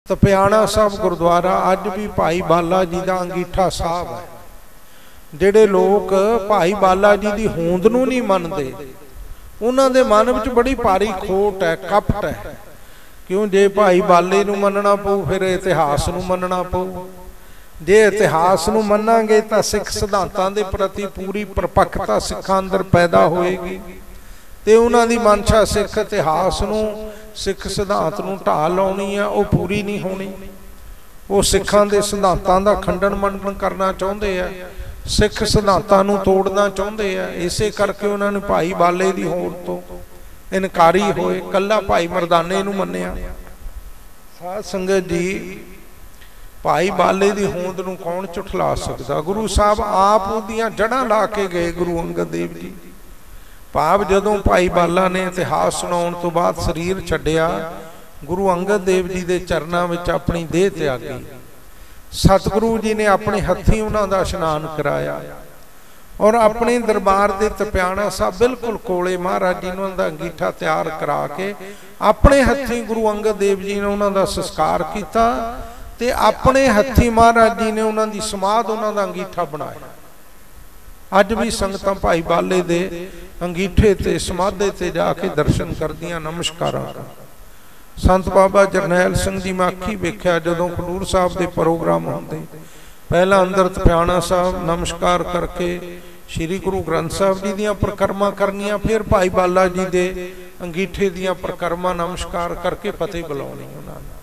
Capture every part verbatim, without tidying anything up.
ਤਪਿਆਣਾ ਸਾਹਿਬ ਗੁਰਦੁਆਰਾ ਅੱਜ ਵੀ ਭਾਈ ਬਾਲਾ ਜੀ ਦਾ ਅੰਗੀਠਾ ਸਾਹਿਬ है। ਜਿਹੜੇ ਲੋਕ ਭਾਈ ਬਾਲਾ जी ਦੀ ਹੋਂਦ ਨੂੰ नहीं ਮੰਨਦੇ, ਉਹਨਾਂ ਦੇ ਮਨ ਵਿੱਚ बड़ी भारी खोट है, कपट है। क्यों जे भाई बाले नूं मनना पऊ फिर इतिहास नूं मनना पऊ। जे इतिहास नूं मनांगे तां सिख सिद्धांतां दे प्रति पूरी परपक्कता सिखां अंदर पैदा होएगी ते उन्हां दी मनशा सिख इतिहास नूं सिख सिद्धांत नूं ढा लाउणी आ वो पूरी नहीं होनी। वो सिखां दे सिद्धांतां दा खंडन मनन करना चाहुंदे आ, सिख सिद्धांतां नूं तोड़ना चाहुंदे आ। इसे करके उन्हां ने भाई बाले दी होड़ तो इनकारी होए, कल्ला भाई मरदाने नूं मन्निया। साध संगत जी, भाई बाले दी होंद नूं कौन झुठला सकदा। गुरु साहब आप उहदियां जड़ां ला के गए गुरु अंगद देव जी। भाव जदों भाई बाला ने इतिहास सुनाउण तो बाद शरीर छड्डिया, गुरु अंगद देव जी दे चरनां विच अपनी देह त्यागी। सतगुरु जी ने अपने हत्थीं उन्हां दा इशनान कराया और अपने दरबार दे तपियाणा साहब बिल्कुल कोले महाराज जी ने उन्हां दा अंगीठा तैयार करा के अपने हत्थीं गुरु अंगद देव जी ने उन्हां दा संस्कार कीता ते अपने हत्थीं महाराज जी ने उन्हां दी समाध उन्हां दा अंगीठा बनाया। अज भी संगतां भाई बाले दे अंगीठे ते समाधे ते जाके दर्शन करदियां, नमस्कारां कर। संत बाबा जरनैल सिंह जी मैं अखी वेख्या जदों खडूर साहब दे प्रोग्राम होंदे, पहला अंदर तपियाणा साहब नमस्कार करके श्री गुरु ग्रंथ साहब जी दियां परिक्रमा करनियां, फिर भाई बाला जी दे अंगीठे दियां परिक्रमा नमस्कार करके फतेह बुलाउणी। उन्हां ने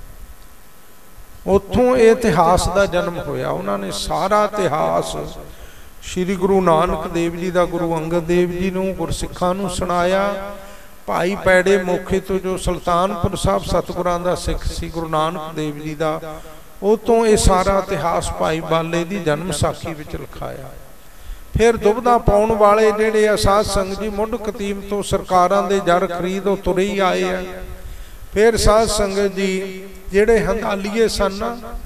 उत्थों इतिहास का जन्म होया। उन्होंने सारा इतिहास श्री गुरु नानक देव जी का गुरु अंगद देव जी नूं गुरसिखां नूं सुनाया। भाई पैड़े मोखे तो जो सुल्तानपुर साहब सतगुरां दा सिख सी गुरु नानक देव जी का, उतों ये सारा इतिहास भाई बाले की जन्म साखी विच लिखाया। फिर दुबदा पाउण वाले जिहड़े आ साध संगत जी मुढ़ कतीम तो सरकारां दे जर खरीद तुरे ही आए आ। फिर साध संगत जी जिहड़े हंदालीए सन,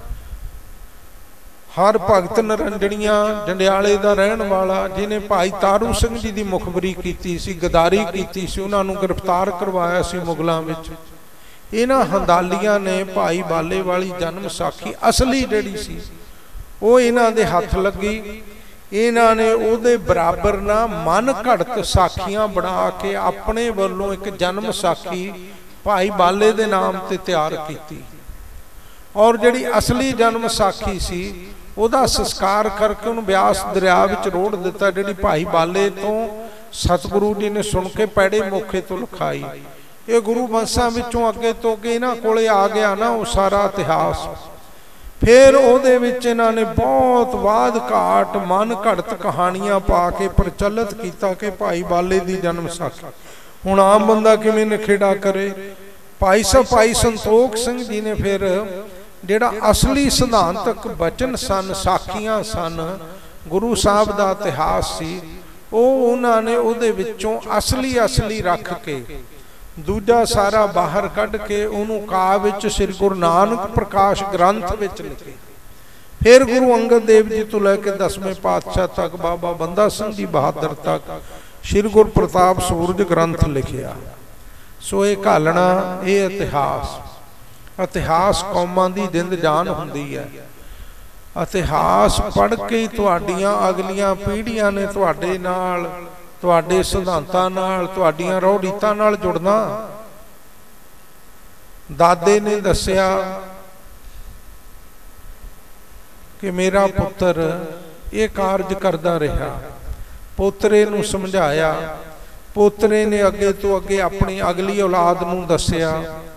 हर भगत नरंजणिया जंडियाले दा रहण वाला जिन्हें भाई तारू सिंह जी की मुखबरी की सी, गदारी की सी, उन्हां नूं गिरफ्तार करवाया सी मुगलों विच। इन्हां हंदालियां ने भाई बाले वाली जन्म साखी असली जिहड़ी सी वो इन्हां दे हथ लगी। इन्हां ने उहदे बराबर ना मन घड़त साखियां बना के अपने वल्लों एक जन्म साखी भाई बाले दे नाम ते तैयार की और जिहड़ी असली जन्म साखी सी उहदा संस्कार करके उन्हें ब्यास दरिया विच रोड़ दिता। जिहड़ी भाई बाले तो सतगुरु जी ने सुन के पैड़े मोखे तो लिखाई। ये गुरु वंशां विचों अगे तो अगे इन्हां कोले आ गया ना वो सारा इतिहास। फिर उहदे विच इन्हां ने बहुत वाद घाट मन घड़त कहानियां पा के प्रचलित किया कि भाई बाले की जन्म साखी हुण आम बंदा किवें निखेड़ा करे। भाई साहब भाई संतोख सिंह जी ने फिर जिहड़ा असली सिद्धांतक बचन सन, साखियां सन, गुरु साहब का इतिहास सी, वो उन्होंने उहदे विचों असली असली रख के दूजा सारा बाहर कढ़ के उन्होंने काव्य विच श्री गुरु नानक प्रकाश ग्रंथ विच लिखे। फिर गुरु अंगद देव जी तो लैके दसवें पातशाह तक, बाबा बंदा सिंह जी बहादुर तक श्री गुरु प्रताप सूरज ग्रंथ लिखिया। सो ये घालना ये इतिहास इतिहास कौमां दी जिंद जान हुंदी है। इतिहास पढ़ के ही तुहाडियां अगलियां पीढ़ियां ने तुहाडे नाल, तुहाडे सिद्धांतां नाल, तुहाडियां रौड़ीतां नाल जुड़ना। दादे ने दस्सिया कि मेरा पुत्र ये कारज करदा रहा, पोतरे नूं समझाया, पोतरे ने अगे तो अगे अपनी अगली औलाद नूं दस्सिया